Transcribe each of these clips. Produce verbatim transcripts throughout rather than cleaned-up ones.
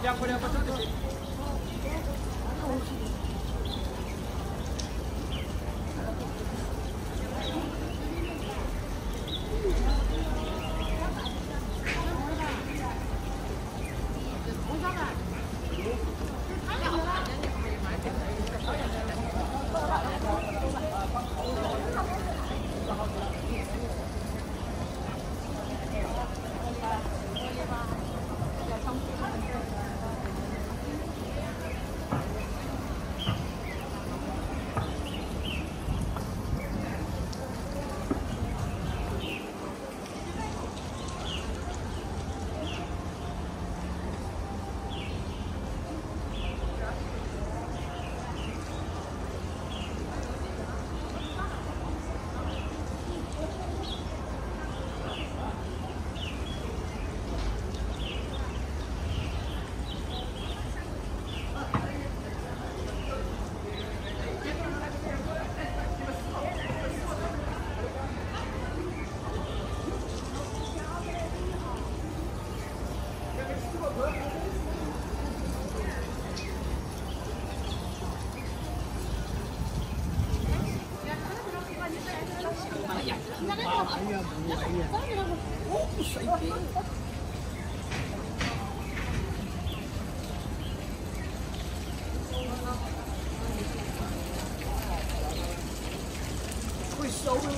两块两块走就行。 会烧的。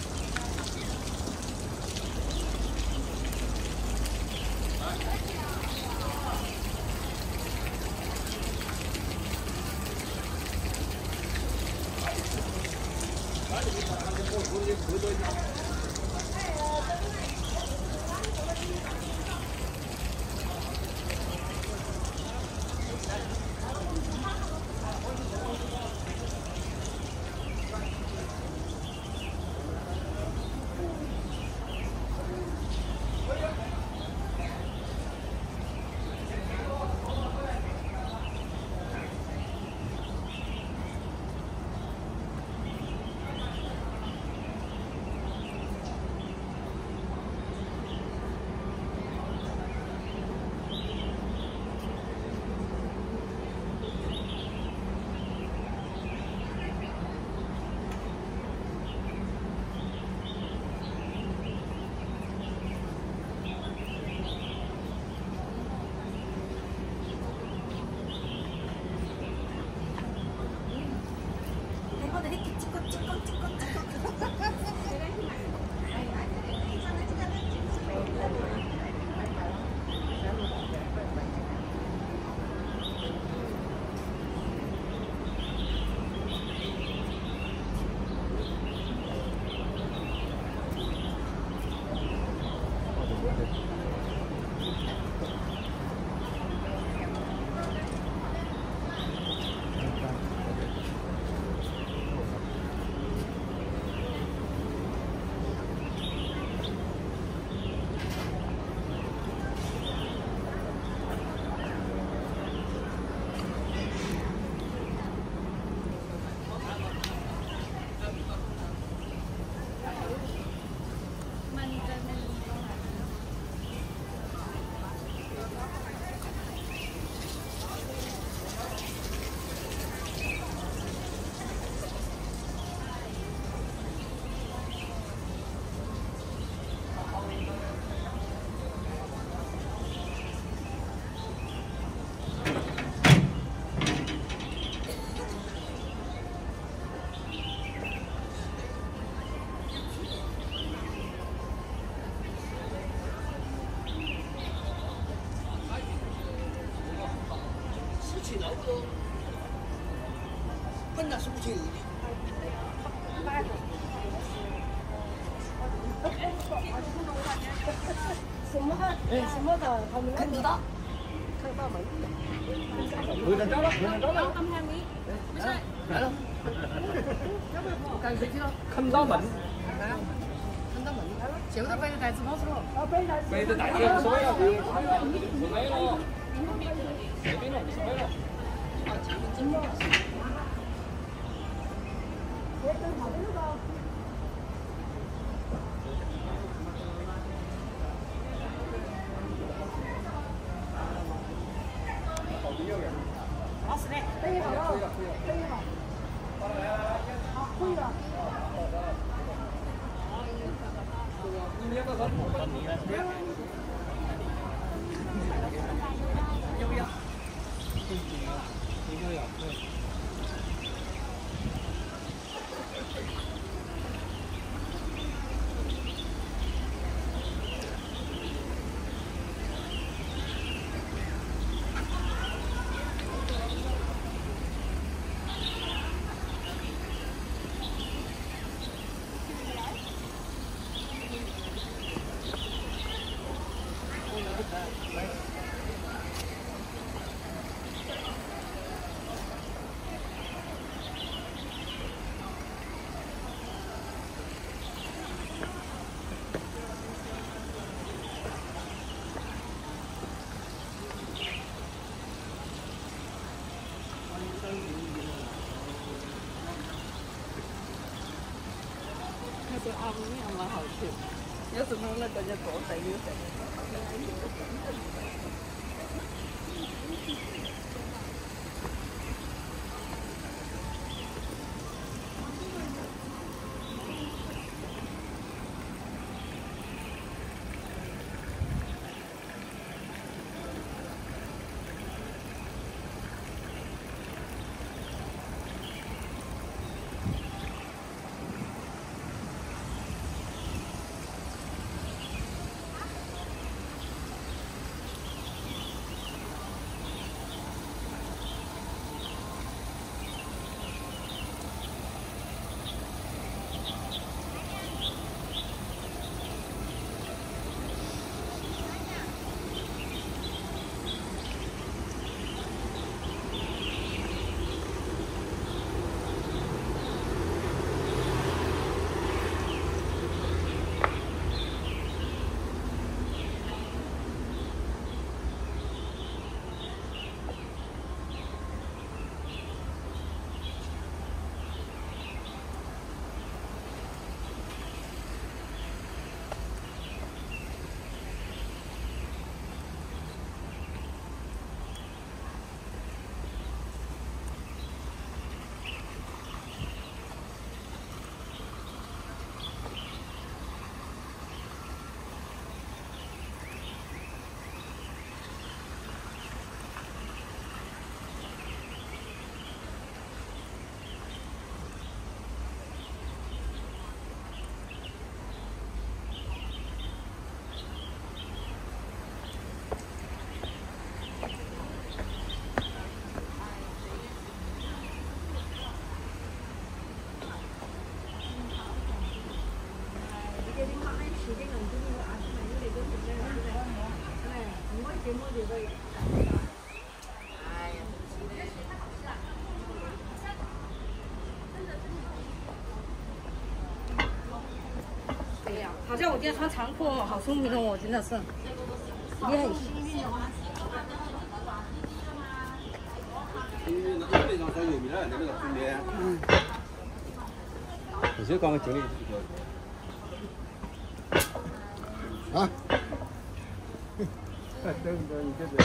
本来是不去的。什么什么的，他们看得到，看到没？回来找了，回来找了。没事，来了。干谁去了？看到门。看到门。现在背着袋子跑出了。背着袋子无所谓了，不背了。这边了，无所谓了。真的。别跟旁边那个。 好，室内。可以好了，可以好。好，可以了。要不要？要要。 那个阿姆面蛮好吃，有什么那个叫狗仔牛仔。 哎呀，好像我今天穿长裤哦，好聪明哦，我真的是。你很幸运哦。嗯。 你先帮我整理。啊？哎，等等，你这边。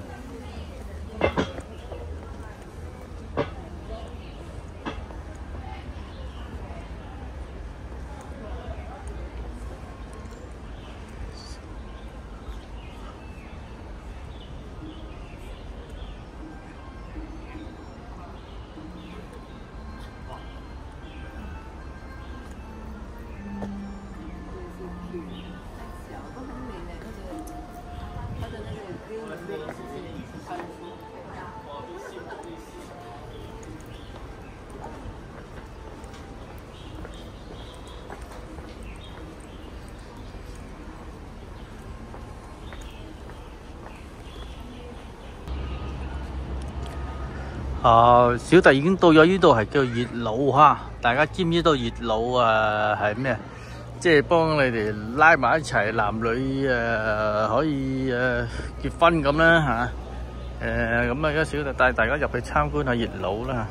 啊，小弟已經到咗呢度係叫月老哈，大家知唔知道月老啊係咩？即係幫你哋拉埋一齊，男女誒、呃、可以誒、呃、結婚咁啦嚇。誒咁啊，而家小弟帶大家入去參觀下月老啦。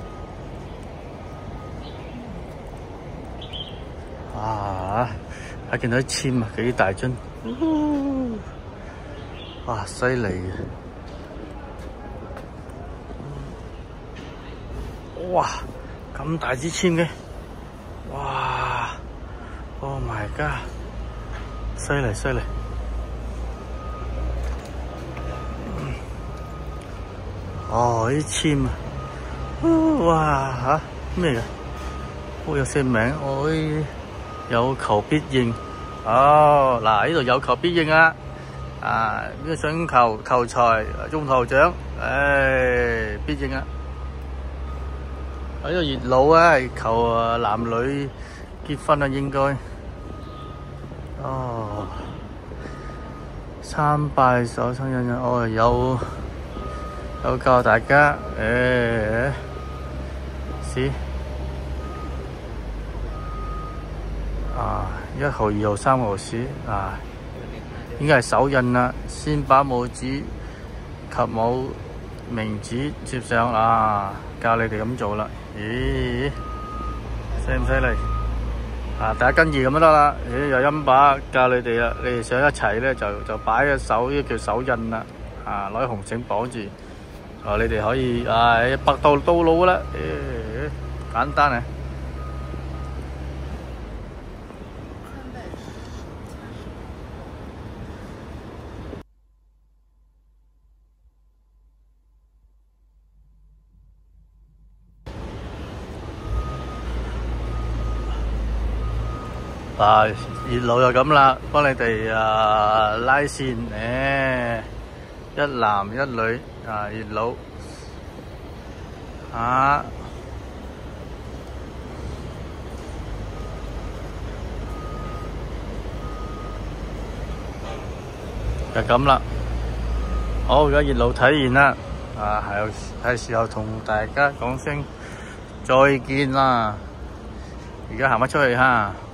啊！ 睇見到啲籤啊，幾大樽，哇！犀利嘅，哇！咁大支籤嘅，哇 ！Oh my god！ 犀利犀利！哦，啲籤啊，哇嚇咩㗎？哦，有寫名，哦，有求必應。哦，嗱，呢度有求必應啊！啊，呢個想求求財中頭獎，唉，必應啊！喺呢個月老啊，係求啊男女結婚啊，應該。哦，參拜所親人哦，有有教大家，誒，試啊，一號、二號、三號試啊，應該係手印啦，先把拇指及冇名指接上啊，教你哋咁做啦。咦，犀唔犀利？啊，大家跟住咁就得啦。咦，有音把教你哋啦，你哋想一齊咧就就擺一手呢個叫手印啦。啊，攞紅繩綁住，啊，你哋可以啊百度到老啦。誒，簡單啊！啊，熱佬就咁啦，幫你哋啊拉線，誒，一男一女啊，熱佬啊，就咁啦。好，而家熱佬睇完啦，啊，係係時候同大家講聲再見啦。而家行返出去哈。